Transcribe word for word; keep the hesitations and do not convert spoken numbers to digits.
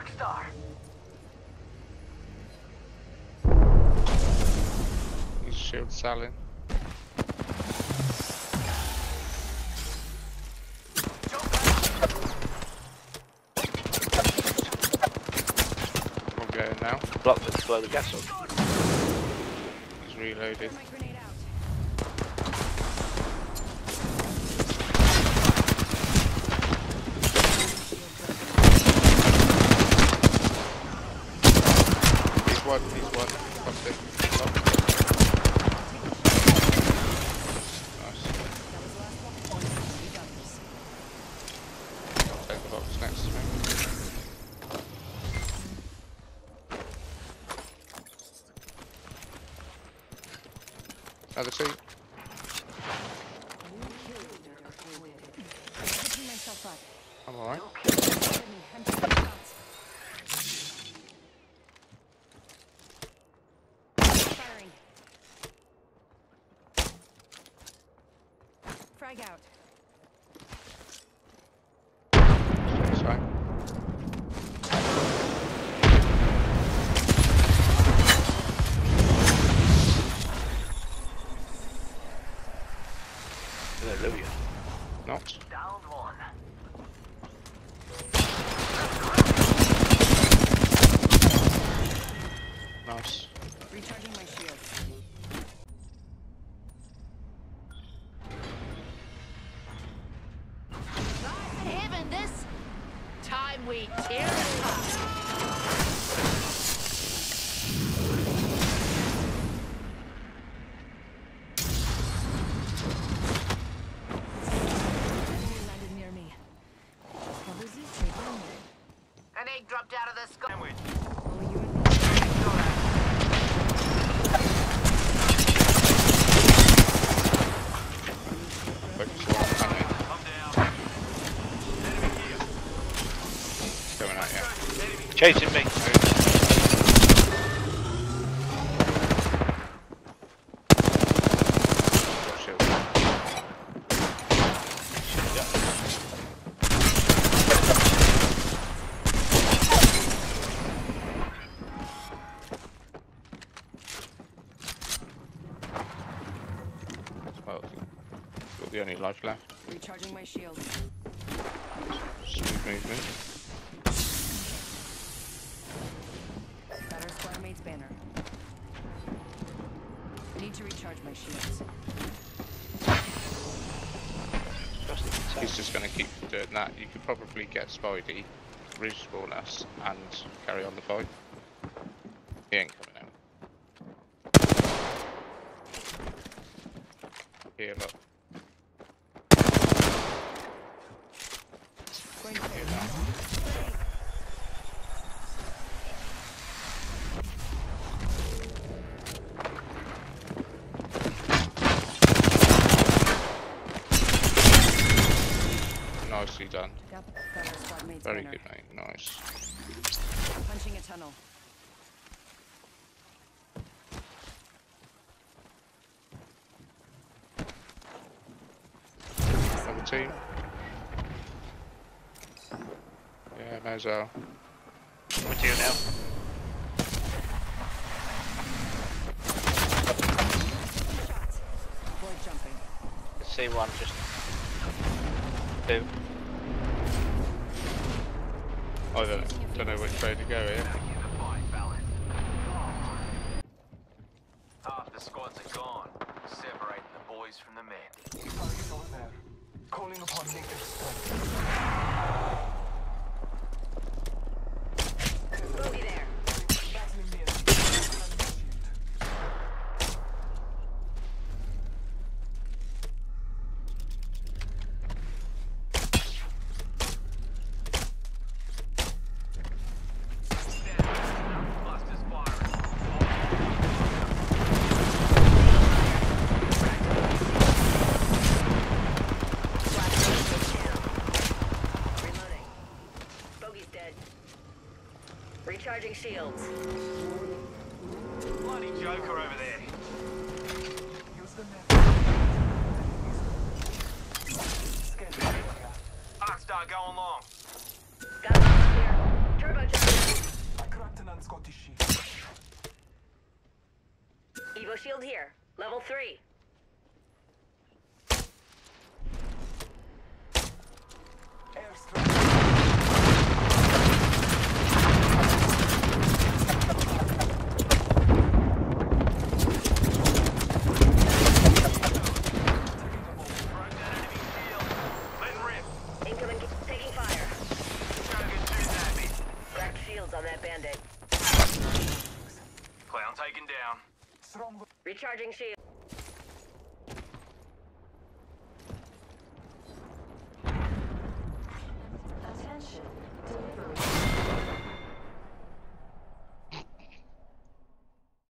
Dark Star. His shield selling. I'm going now. Block them to blow the gas up. He's reloaded. He's one, he's one. One thing. Nice. I'll take the box next to me. Another two. I'm alright. Frag out. That's fine. Hallelujah. Knocked. Down one. Nice. Recharging my shield. Heaven, this time we tear it apart. Landed near me. An egg dropped out of the sky. Oh, you and me. Focus one coming. I'm down. Enemy here. Coming at you. Chasing me. Shield. Well, got the only life left. Recharging my shield. Smooth movement. Got our squad mate's banner. Need to recharge my shields. He's just going to keep doing that. You could probably get Spidey, respawn us, and carry on the fight. He ain't coming out. Heal up. Going to Heal up. Nicely done. Got, got our squad mate's Very banner. good, mate. Nice. Punching a tunnel. Another team. Yeah, may as well. We're to you now. Shots. Avoid jumping. See one, just two. I don't, don't know which way to go here. Half the squads are gone, separating the boys from the men. Target over there. Calling upon native strength. Bogey there. Battling the enemy. Clusters firing. Reloading. Bogey's dead. Recharging shields. Bloody Joker over there. Use the net. Scan the area. Dark Star going long. Got a box here. Turbocharger. Lieutenant Scottish shield. Evo shield here. Level three. Airstrike. Incoming, taking fire. Cracked shields on that bandit. Clown taken down. Strong. Recharging shield.